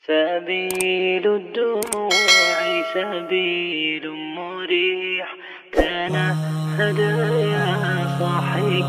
سبيل الدموع سبيل مريح تنهد يا صاحك.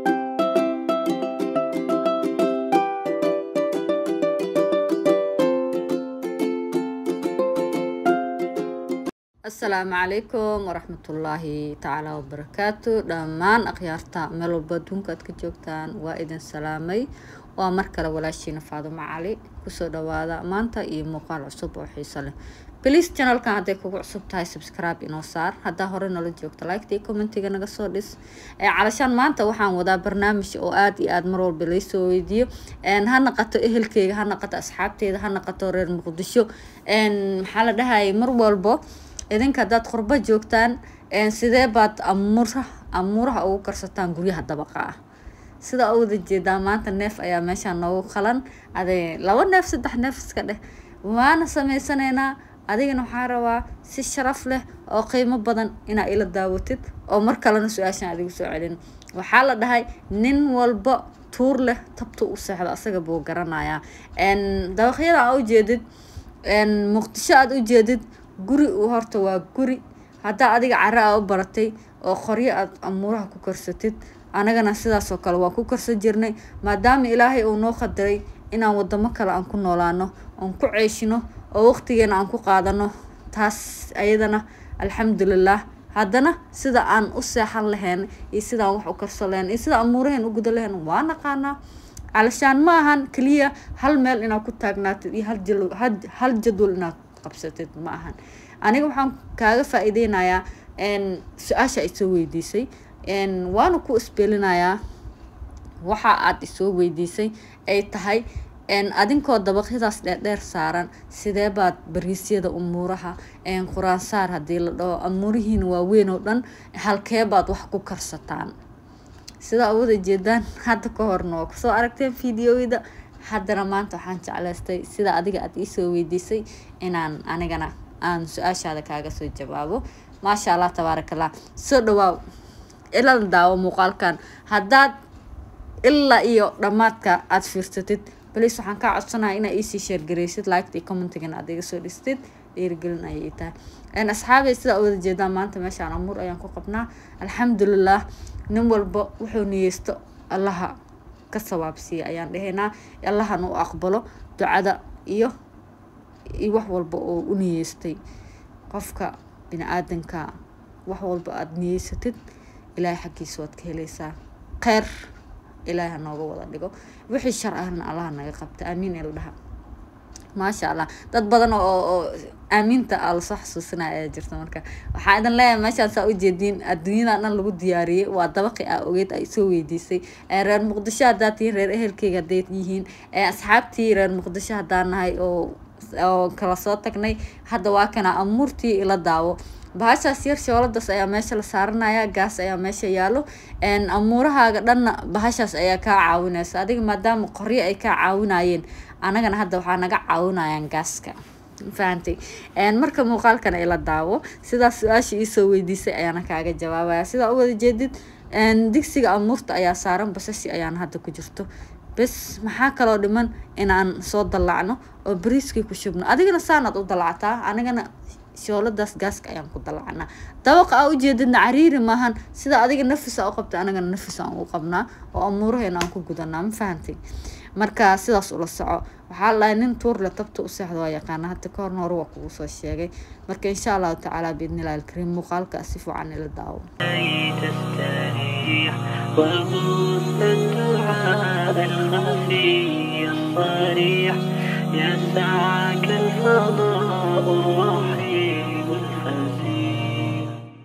السلام عليكم ورحمة الله تعالى وبركاته. دمان أخيارتا ملو بدونك أتكجوكتان وإذن سلامي ومركلة ولاشينا فاطمة علي كسو دوادا مانتا إي موقال عصب وحيصله. بليز channel kan haday kugu cusub tahay subscribe inoo saar hadaa hore nala joogto like tii commentiga naga soo dhis calashaan maanta waxaan wadaa barnaamij oo aad iyo aad mar walba la soo weydiyo ha naqato ehelkeyga ha naqato asxaabteeda ha naqato reer Muqdisho maxaa la dhahay mar walba idinka dad qurba joogtaan sidee baad amuuraha ugu karsataan guryaha dabaqa ah sida oo wada jeedaa maanta neef ayaa meesha noogu qalan aday 2 neef 3 neef iska dheh waana sameysanaynaa adigana waxaa rabaa si sharaf leh oo qiimo badan ina ila daawatid oo mar kalena su'aashan adigu soo celin waxaa la dhahay nin walba tuur leh tabto u saxda asaga buu garanayaa dabaqyada aad u jeedid Muqdisho aad u jeedid guri uu horta waa guri hadaa adiga cara u baratay oo qoryo aad amuuraha ku karsatid anagana sidaas oo kale waa ku karsan jirnay maadaama Ilaahay uu noo qadaray inaan wadamo kale aan ku noolaano aan ku ceeshino oo waqtigeena aan ku qaadano taas ayadana alxamdulillah haddana sida aan u seexan lahayn iyo sida aan wax u karsan lahayn iyo sida amuuraheen u gudan lahayn waa naqaana calashaan ma ahan kaliya hal meel inaad ku taagnaatid iyo hal jadwal inaad qabsatid ma ahan aniga waxaan kaaga faa'iideynayaa su'aasha ay soo weydiisay waana ku isbeelinayaa waxa aad soo weydiisay ay tahay adinkoo dabaqyadaas dheer saaran sidee baad bariisyada umuuraha quraan saar hadii la dhaho amuurihiina waa weyn oo dhan halkee baad wax ku karsataan sida wada jeedaan hadda ka horno soo aragteen fiidiyowyada haddana maanta waxaan jeclaystay sida adiga aad soo weydiisay inaan anigana aan su'aashaada kaaga soo jawaabo maasha Allah tabarakallah soo dhawaaw ilaa daawo muuqaalkan haddaad ilaa iyo dhamaadka aad fiirsatid please waxaan ka codsanayaa inaad ii share gareysid like iyo commentiga aad iga soo dhistid dhiirigelin ayay tahay asxaabay sida wada jeedaan maanta meeshaan amuur ayaan ku qabnaa alxamdulillah nin walba wuxuu niyeysto allaha ka sawaabsiya ayaan dhahaynaa allahana u aqbalo ducada iyo wax walba oo u niyeystay qofka bini'aadanka wax walba aad niyeysatid ilaahay xaqiisa waad ka helaysaa khayr ilaahay nooga wada dhigo wixii shar ahna Allah naga qabta amiin ilaaha ما شاء الله dad badan oo aaminta al sax xasuusanaya jirta marka waxa idan leeyahay meeshaan saa u jeedin adduunyada dhan lagu diyaariyay waa dabaqi ogeed ay soo weydiisay reer Muqdisho hadaatiin reer ehelkeyga deed yihiin asxaabtii reer Muqdisho hadanahay oo kala soo tagnay hadda waa kana amuurtii ila daawo bahashaas yar shooladas ayaa meesha la saaranaya gaas ayaa meesha yaalo amuurahaaga dhan bahashaas ayaa ka caawinaysa adiga maadaama qoryo ay ka caawinayeen anagana hadda waxa naga caawinayaan gaaska faantay marka muuqaalkan ay la daawo sida su'aasha ii soo weydiisay ayaan kaaga jawaabaya sida u wada jeedid digsiga amuurta ayaa saaran basashi ayaan hadda ku jirto bas maxaa kale oo dhiman inaan soo dalacno oo bariiskii ku shubno adigana saanad u dalacataa anigana shooladaas gaaska ayaan ku dalacnaa dabaqa u jeedina cariiri maahan sida adiga nafis u qabta anagana nafis aan u qabnaa oo amuuraheena aan ku gudanaa ma fahamtay marka sidaas ula soco waxa la nin tuur la tabto u saxdo waa yaqaan hadda ka horna waa kugu soo sheegay marka insha Allah ta'ala biidnillah al-karim muuqaalka si fiican ila daawo يسعك الفضاء الرحيم الفسيح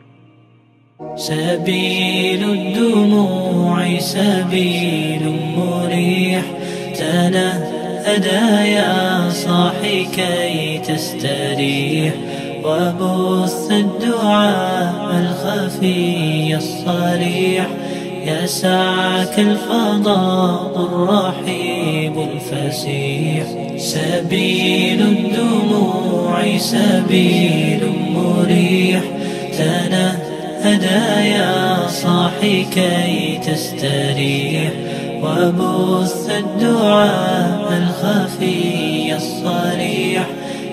سبيل الدموع سبيل مريح تنهدى يا صاحي كي تستريح وبث الدعاء الخفي الصريح يسعك الفضاء الرحيب الفسيح سبيل الدموع سبيل مريح تنهدى يا صاحي كي تستريح وبث الدعاء الخفي الصريح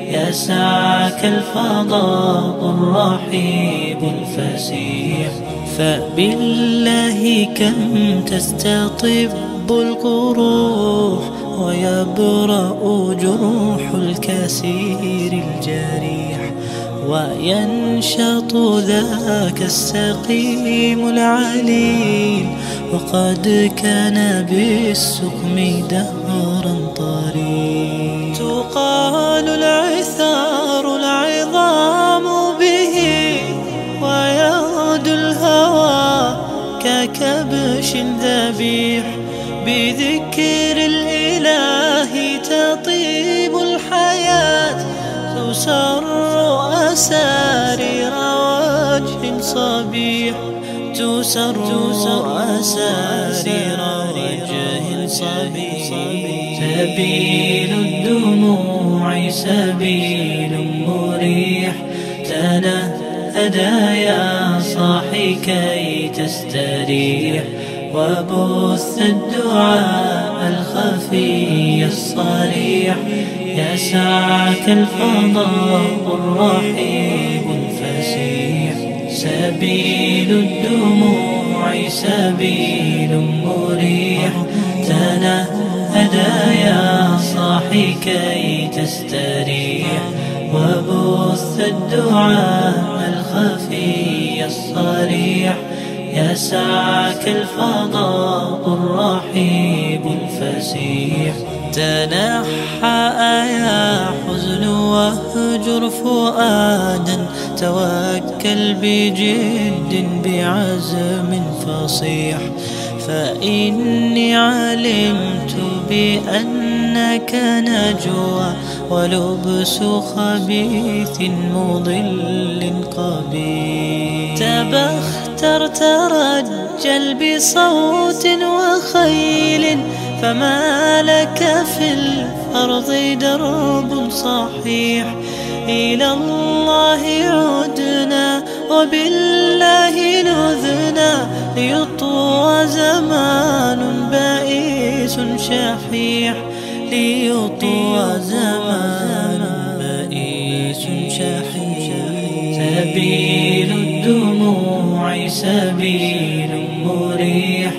يسعك الفضاء الرحيب الفسيح. فبالله كم تستطب القروح ويبرأ جروح الكسير الجريح، وينشط ذاك السقيم العليل وقد كان بالسقم دهرا طريق. تقال العثار العظام به ويغدو الهوى ككبش ذبيح، بذكر الإله تطيب الحياة تسر أسارير وجه صبيح، تسر أسارير وجه صبيح. سبيل الدموع سبيل مريح، تنهدى يا صاحي كي تستريح، وبث الدعاء الخفي الصريح، يسعك الفضاء الرحيب الفسيح. سبيل الدموع سبيل مريح، تنهدى يا صاحي كي تستريح، وبث الدعاء الخفي الصريح، يسعك الفضاء الرحيب الفسيح. تنحى يا حزن واهجر فؤادا، توكل بجد بعزم فصيح، فإني علمت بأنك نجوى ولبس خبيث مضل قبيح. تبختر ترجل بصوت وخيل، فما لك في الأرض درب صحيح. إلى الله عدنا وبالله نذنا، ليطوى زمان بائس شحيح، ليطوى زمان بائس شحيح. سبيل الدموع سبيل مريح،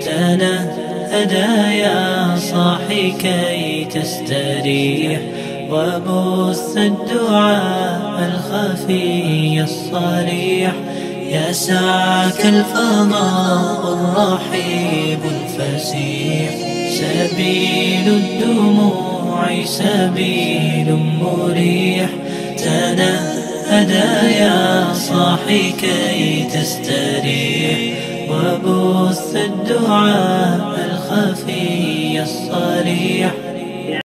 تنهدى يا صاحي كي تستريح، وبث الدعاء الخفي الصريح، يسعك الفضاء الرحيب الفسيح. سبيل الدموع سبيل مريح، تنهدى يا صاحي كي تستريح، وبث الدعاء الخفي الصريح،